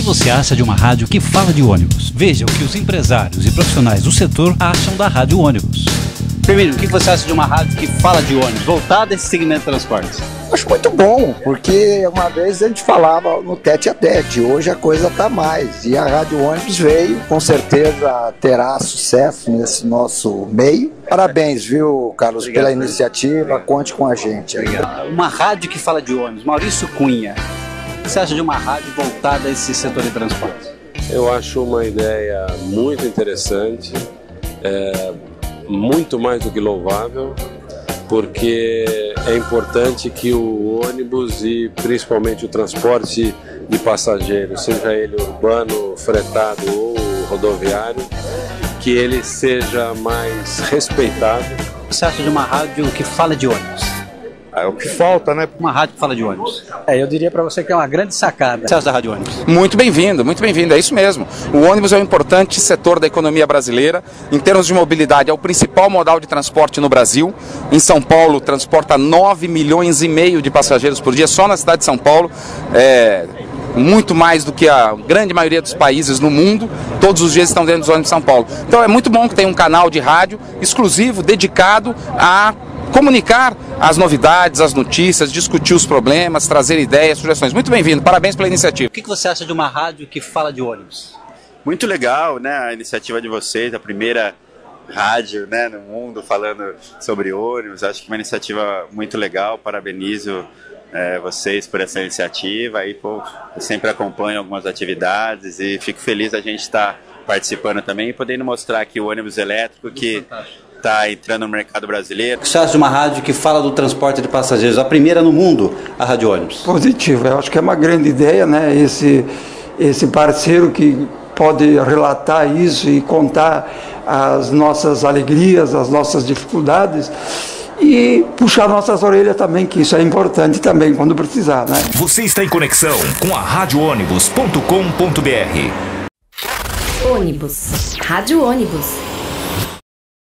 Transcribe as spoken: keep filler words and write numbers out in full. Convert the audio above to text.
você acha de uma rádio que fala de ônibus? Veja o que os empresários e profissionais do setor acham da Rádio Ônibus. Primeiro, o que você acha de uma rádio que fala de ônibus, voltada a esse segmento de transportes? Acho muito bom, porque uma vez a gente falava no tete a tete, hoje a coisa está mais. E a Rádio Ônibus veio, com certeza terá sucesso nesse nosso meio. Parabéns, viu, Carlos, Obrigado, pela iniciativa, Obrigado. Conte com a gente. Obrigado. Uma rádio que fala de ônibus, Maurício Cunha, o que você acha de uma rádio voltada a esse setor de transporte? Eu acho uma ideia muito interessante, é, muito mais do que louvável, porque é importante que o ônibus e principalmente o transporte de passageiros, seja ele urbano, fretado ou rodoviário, que ele seja mais respeitado. O que você acha de uma rádio que fala de ônibus? É o que falta, né? Uma rádio que fala de ônibus. É, eu diria para você que é uma grande sacada. O que você acha da Rádio Ônibus? Muito bem-vindo, muito bem-vindo, é isso mesmo. O ônibus é um importante setor da economia brasileira. Em termos de mobilidade, é o principal modal de transporte no Brasil. Em São Paulo, transporta nove milhões e meio de passageiros por dia, só na cidade de São Paulo. É... muito mais do que a grande maioria dos países no mundo, todos os dias estão dentro dos ônibus de São Paulo. Então é muito bom que tenha um canal de rádio exclusivo, dedicado a comunicar as novidades, as notícias, discutir os problemas, trazer ideias, sugestões. Muito bem-vindo, parabéns pela iniciativa. O que você acha de uma rádio que fala de ônibus? Muito legal, né, a iniciativa de vocês, a primeira rádio, né, no mundo falando sobre ônibus. Acho que é uma iniciativa muito legal, parabenizo É, vocês por essa iniciativa. Aí, pô, eu sempre acompanho algumas atividades e fico feliz a gente estar tá participando também e podendo mostrar aqui o ônibus elétrico que está entrando no mercado brasileiro. O que você acha de uma rádio que fala do transporte de passageiros, a primeira no mundo, a Rádio Ônibus? Positivo, eu acho que é uma grande ideia, né? Esse, esse parceiro que pode relatar isso e contar as nossas alegrias, as nossas dificuldades, e puxar nossas orelhas também, que isso é importante também quando precisar, né? Você está em conexão com a rádio ônibus ponto com ponto br. Ônibus. Rádio Ônibus.